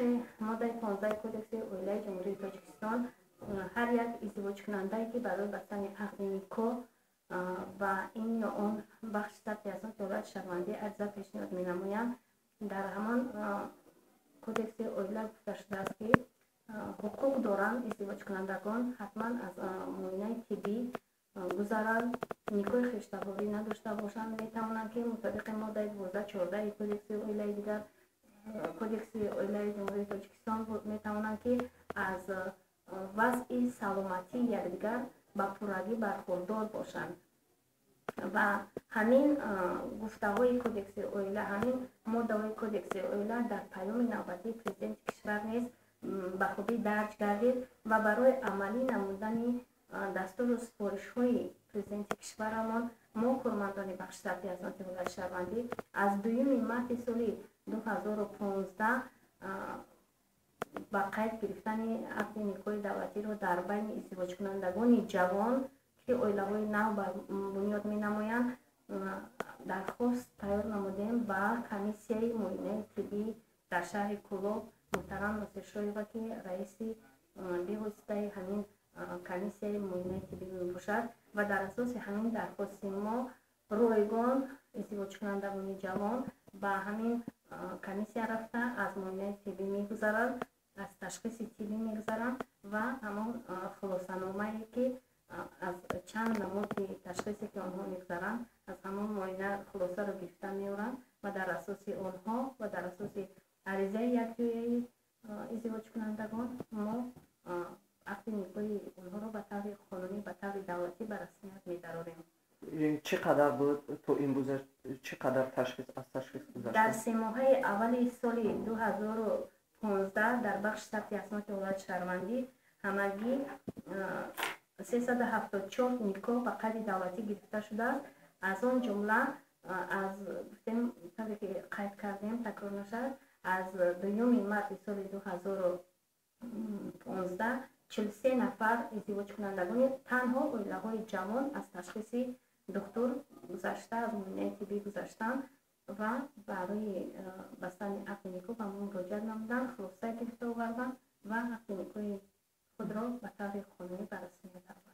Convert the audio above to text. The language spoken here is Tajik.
моддаи 15 кодекси оилаи ҷумҳурии Тоҷикистон ҳар як издивоҷкунандае ки барои бастани ақди никоҳ ва ин ё он бахши сабти асоси ҳолати шармандӣ ариза пешниҳод менамоянд, дар ҳамон кодекси оила гуфта шудааст ки ҳуқуқ доранд издивоҷкунандагон ҳатман аз муоинаи тиббӣ гузаранд, никоҳи хештаворӣ надошта бошанд, метавонанд ки мутабиқи моддаи 12-14 кодекси оилаи дигар кодекси оилаи ҷумҳурии Тоҷикистон метавонанд ки аз вазъи саломатии якдигар ба пурравӣ бархурдор бошанд ва ҳамин гуфтаҳои кодекси оила, ҳамин моддаҳои кодекси оила дар паёми навбатии президенти кишвар низ ба хубӣ дарҷ гардид ва барои амалӣ намудани дастуру супоришҳои президенти кишварамон мо кормандони бахши сабти асоси ҳолати шармандӣ аз 2 марти соли 2015 ба қайд гирифтани ақди никоҳи давлатиро дар байни издивоҷкунандагони ҷавон ки оилаҳои нав ба бунёд менамоянд дархост тайёр намудем ба комиссияи муоинаи тиббии дар шаҳри Кӯлоб муҳтарам Носиршоева ки раиси бевоситаи ҳамин комиссияи муоинаи тиббӣ мебошад ва дар асоси ҳамин дархости мо ройгон издивоҷкунандагони ҷавон ба ҳамин комиссия рафта аз муоинаи тиббӣ мегузаранд, аз ташхиси тиббӣ мегузаранд ва ҳамон хулосаномае ки аз чанд намуди ташхисе ки онҳо мегузаранд аз ҳамон муоина хулосаро гирифта меоранд ва дар асоси онҳо ва дар асоси аризаи якҷояи издивоҷкунандагон мо ақди никоҳи онҳоро ба таври қонунӣ ба таври давлатӣ ба расмият медарорем. چی قدر بود تو امروز چی قدر تشخیص از تشخیص گذشت؟ در 3 ماهه اولی سال 2015 در بخش ثبت اسناد ولایت شهروندی همگی 374 نیکو به قید دولتی گرفته شده است. از آن جمله از گفتیم طوری که قید کردیم تکرار نشد از 2 مارس سال 2015 43 نفر ازدواج کنندگان تنها اویله‌های جوان از تشخیص دکتر گذشته از معاینه طبی گذشتند و برای بستن عقد نیکو به ما مراجعه نمودند، خلاصه گرفته آوردند و عقد نیکوی خود را به طور قانونی به رسمیت آوردند.